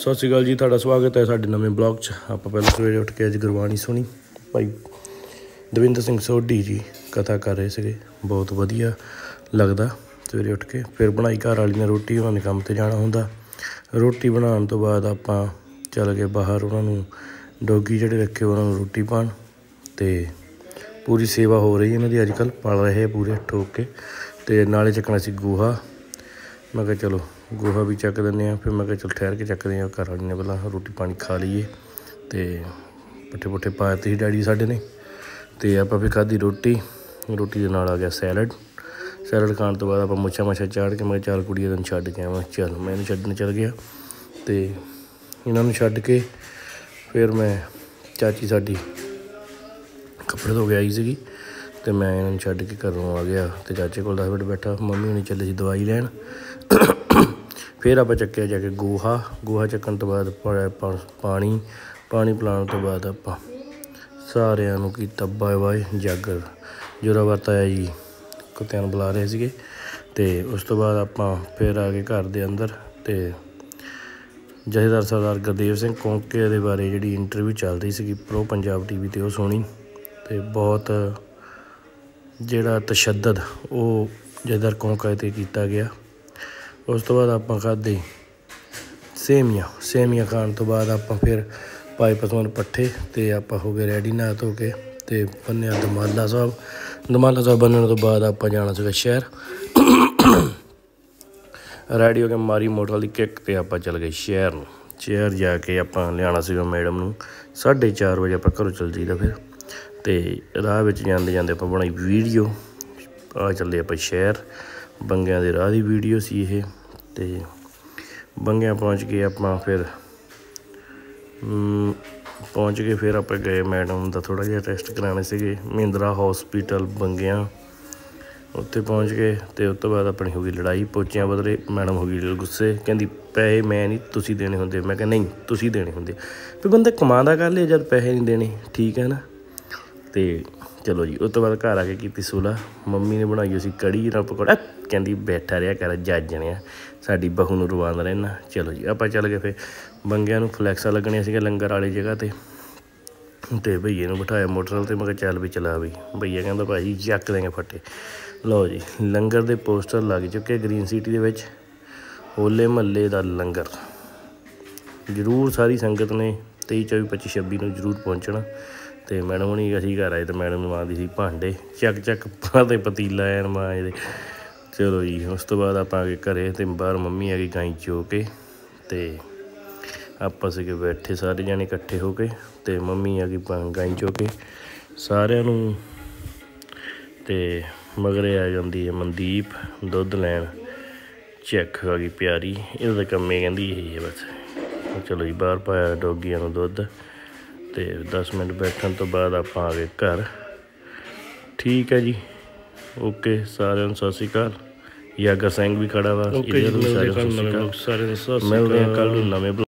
सत श्री अकाल जी, तुहाडा स्वागत है साडे नवें ब्लॉग च। आप पहले सवेरे उठ के अज गुरबाणी सुनी, भाई दविंदर सिंह सोढ़ी जी कथा कर रहे थे, बहुत वधिया लगदा। सवेरे उठ के फिर बनाई घर वाली ने रोटी, उन्होंने काम ते जाना हुंदा। रोटी बनाने तो बाद आपां चल गए बाहर, उन्होंने डोगी जिहड़े रखे उन्होंने रोटी पाण, ते पूरी सेवा हो रही इन्हां दी अजकल, पल रहे पूरे ठोक के। ते नाले चकना सी गोहा, मैं कहा चलो गोहा भी चक दें। फिर मैं चल ठहर के चकते हैं, घर वाली ने पहला रोटी पानी खा लीए। तो पट्ठे पुट्ठे पाए थे डैडी साढ़े ने, तो आप फिर खाधी रोटी। रोटी के नाल आ गया सैलड। सैलड खाने तो बाद आप मुछा मछा चाढ़ के, मैं चल कुड़िए तैनूं छड्ड के आवां। चल मैं इन्हूं छड्डण चल गया, तो इन्होंने छड्ड के फिर मैं चाची साडी कपड़े धो के आई सी, तो मैं इन्होंने छड्ड के घरों आ गया। तो चाचे को 10 मिनट बैठा, मम्मी होनी चले सी दवाई लैन। फिर आप चक्या जाके गोहा चक्कण तो बाद पानी पिलाने तो बाद आप सारिਆਂ ਨੂੰ कीता बाय बाय। जागर जोरावर ताया जी कुत्तिਆਂ ਨੂੰ बुला रहे थे। तो उस तो बाद आप फिर आ गए घर के अंदर। तो जथेदार सरदार गुरदेव सिंह कौंके के बारे जी इंटरव्यू चल रही सी प्रो पंजाब टीवी तो सुनी, तो बहुत जोड़ा तशद्दद वो जथेदार कौंका ते किया गया। उस तो बाद आप खाधे सेवियां खाने तो बाद आप फिर पाए पशुओं पट्ठे, तो आप हो गए रेडी नहा धो के। तो बन्निया दमाला साहब बनने तो बाद आप जाना सीगा शहर। रेडी हो के मारी मोटरसाइकिल की किक, तो आप चल गए शहर जाके आप लिया सीगा मैडम नूं। 4:30 बजे आप घरों चल जाइदा। फिर तो राह जाते जाते आप बनाई वीडियो, आ चले आप शहर। बंगियां दे राह दी वीडियो सी ये। तो बंगियां पहुँच गए आप, फिर आप गए मैडम का थोड़ा जिहा टेस्ट कराने से महिंद्रा हॉस्पिटल बंगियां, उत्थे पहुँच गए। तो उस तो बाद अपनी हो गई लड़ाई, पोचियां बदले। मैडम हो गई गुस्से, कहती पैसे मैं नहीं तुसीं देने होंदे। मैं कहा नहीं तुसीं देने होंदे, फिर बंदा कमांदा कर ले जब पैसे नहीं देने, ठीक है ना। तो चलो जी, उस तो बाद घर आके की सुलह। मम्मी ने बनाई उसी कड़ी ना पकौड़ा, कहती बैठा रहा कर जज ने साडी बहू नूं रवांदा रहना। चलो जी आप चल गए। फिर बंगियां नूं फ्लैक्सा लगनियां सीगियां लंगर वाली जगह ते। तो भईए नूं बिठाया मोटरसाइकिल ते, मैं कहा चल भी चला बई। भईया कहंदा भाई जक देंगे फट्टे। लो जी लंगर के पोस्टर लग चुके ग्रीन सिटी दे विच, होले महल्ले का लंगर। जरूर सारी संगत ने 23, 24, 25, 26 नूं जरूर पहुँचना। तो मैडम होनी असीं घर आए, तो मैडम मांजदी सी भांडे, चक पाते पतीला ऐन मांजदे। चलो जी उस तो बाद आप आ गए घरे, तो बाहर मम्मी आ गई गाई चो के। तो आप सीगे बैठे सारे जने इकट्ठे हो के। तो मम्मी आ गई गाई चो के सारिਆਂ ਨੂੰ। तो मगरे आ जाती है मनदीप दुध लैन, चैक आ गई प्यारी, इहदा कम्मे कहंदी यही है बस। चलो जी बाहर पाया डोगियां नूं दुध। तो 10 मिनट बैठने तो बाद आप आ गए घर। ठीक है जी, ओके सारिਆਂ ਨੂੰ सत श्री अकाल। यागर सिंह भी खड़ा वा। मिलते हैं कल नवें